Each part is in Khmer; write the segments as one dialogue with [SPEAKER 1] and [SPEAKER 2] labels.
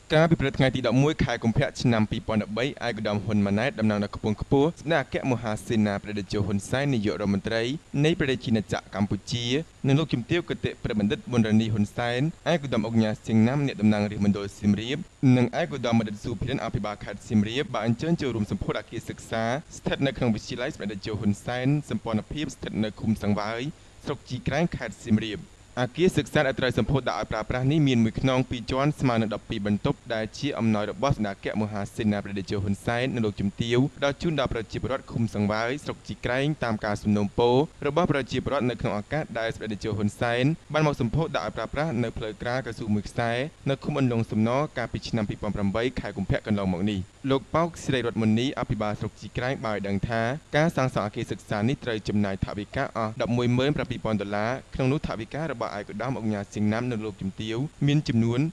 [SPEAKER 1] ការពិព្រឹត្តថ្ងៃទី11ខែកុម្ភៈឆ្នាំ2013ឯកឧត្តមហ៊ុនម៉ាណែតតំណាងដល់ខ្ពង់ខ្ពស់ស្ដេចអគ្គមហាសេនាព្រះតេជោហ៊ុនសែននាយករដ្ឋមន្ត្រីនៃព្រះរាជាណាចក្រកម្ពុជានិងលោកជំទាវគតិព្រះបណ្ឌិតប៊ុនរ៉ានីហ៊ុនសែនឯកឧត្តមអុកញ៉ាសៀងណាំអ្នកតំណាងរាជមណ្ឌលសៀមរាបនិងឯកឧត្តមបណ្ឌិតស៊ូភិរិនអភិបាលខេត្តសៀមរាបបានអញ្ជើញចូលរួមសម្ពោធអគារសិក្សាស្ថិតនៅក្នុងវិទ្យាល័យស្ដេចតេជោហ៊ុនសែនសម្ព័ន្ធភាពស្ថិតនៅឃុំសង្វើយស្រុកជីក្រែងខេត្តសៀមរាបអគារសិក្សាដែលត្រូវសម្ពោធដាក់ឲ្យប្រើប្រាស់នេះមានមួយខ្នង2ជាន់ស្មើនឹង12បន្ទប់ដែលជាអំណោយរបស់ស្ដេចអគ្គមហាសេនាព្រះតេជោហ៊ុនសែននិងលោកជំទាវផ្ដល់ជូនដល់ប្រជាពលរដ្ឋឃុំសង្វើយស្រុកជីក្រែងតាមការសំណូមពររបស់ប្រជាពលរដ្ឋនៅក្នុងឱកាសដែលស្ដេចតេជោហ៊ុនសែនបានមកសម្ពោធដាក់ឲ្យប្រើប្រាស់នៅផ្លូវក្រាលកស៊ូមួយខ្សែនៅឃុំអន្លង់សំណកាលពីឆ្នាំ2008ខែកុម្ភៈកន្លងមកនេះលោកប៉ោកសិរីរតមុនីអភិបាលស្រុកជីក្រែងបានឲ្យដឹងថាការសាងសង់អគារសិក្សានេះត្រូវចំណាយថវិកាអស់$117,000ក្នុងនោះថវិការបស់ឯកឧត្តមអុកញ៉ាសៀងណាំនិងលោកជំទាវមានចំនួន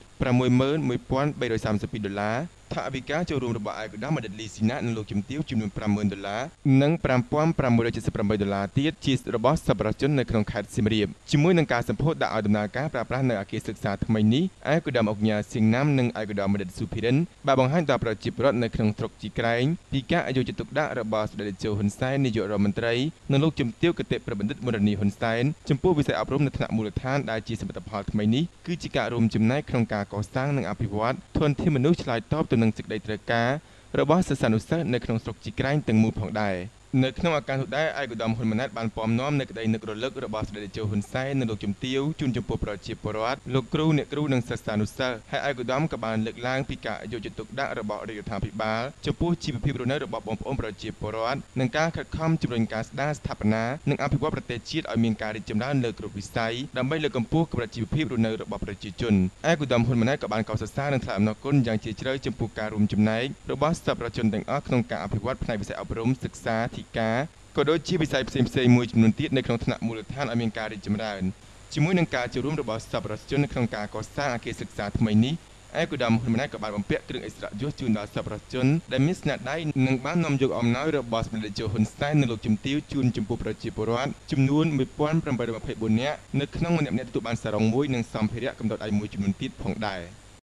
[SPEAKER 1] $61,332ថវិកាចូលរួមរបស់ឯកឧត្តមបណ្ឌិតលីស៊ីណានិងលោកជំទាវចំនួន$50,000និង$5,678ទៀតជារបស់សប្បុរសជននៅក្នុងខេត្តសៀមរាបជាមួយនឹងការសម្ពោធដាក់ឲ្យដំណើរការប្រើប្រាស់នៅអគារសិក្សាថ្មីនេះឯកឧត្តមអុកញ៉ាសៀងណាំនិងឯកឧត្តមបណ្ឌិតស៊ូភិរិនបានបង្ហាញដល់ប្រជាពលរដ្ឋនៅក្នុងស្រុកជីក្រែងពីការយកចិត្តទុកដាក់របស់ស្ដេចតេជោហ៊ុនសែននាយករដ្ឋមន្ត្រីនិងលោកជំទាវគតិព្រះបណ្ឌិតប៊ុនរ៉ានីហ៊ុនសែនចំពោះវិស័យអប់រំនៅថ្នាក់មូលដ្ឋានដែលជាសមិទ្ធផលថ្មីនេះគឺជាការរួមចំណែកក្នុងការកសាងនិងអភិវឌ្ឍធនធានមនុស្សឆ្លើយតបទៅនឹងសេចក្តីត្រូវការរបស់សិស្សានុសិស្សនៅក្នុងស្រុកជីក្រែងទាំងមូលផងដែរនៅក្នុងឱកាសនោះដែរឯកឧត្តមហ៊ុនម៉ាណែតបានពំនាំនៅក្តីនឹករលឹករបស់ស្ដេចតេជោហ៊ុនសែននិងលោកជំទាវជូនចំពោះប្រជាពលរដ្ឋលោកគ្រូអ្នកគ្រូនិងសិស្សានុសិស្សហើយឯកឧត្តមក៏បានលើកឡើងពីការយកចិត្តទុកដាក់របស់រាជរដ្ឋាភិបាលចំពោះជីវភាពរស់នៅរបស់បងប្អូនប្រជាពលរដ្ឋនិងការខិតខំជំរុញការស្ដារស្ថាបនានិងអភិវឌ្ឍប្រទេសជាតិឲ្យមានការរីកចម្រើនលើគ្រប់វិស័យដើម្បីលើកកម្ពស់កម្រិតជីវភាពរស់នៅរបស់ប្រជាជនឯកឧត្តមហ៊ុនម៉ាណែតក៏បានកោតសរសើរនិងថ្លែងអំណរគុណយ៉ាងជ្រាលជ្រៅចំពោះការរួមចំណែករបស់សប្បុរសជនទាំងអស់ក្នុងការអភិវឌ្ឍផ្នែកវិស័យអប់រំសិក្សាធិការក៏ដូចជាវិស័យផ្សេងៗមួយចំនួនទៀតនៅក្នុងថ្នាក់មូលដ្ឋានឲ្យមានការរីកចម្រើនជាមួយនឹងការចូលរួមរបស់សប្បុរសជននៅក្នុងការកសាងអគារសិក្សាថ្មីនេះឯកឧត្តមហ៊ុនម៉ាណែតក៏បានបំពាក់គ្រឿងឥស្សរិយយសជូនដល់សប្បុរសជនដែលមានស្នាដៃនិងបាននាំយកអំណោយរបស់សម្ដេចតេជោហ៊ុនសែននិងលោកជំទាវជូនចំពោះប្រជាពលរដ្ឋចំនួន1824នាក់នៅក្នុងម្នាក់ៗទទួលបានសារ៉ុងមួយនិងសម្ភារៈកំដៅដៃមួយចំនួនទៀតផងដែរ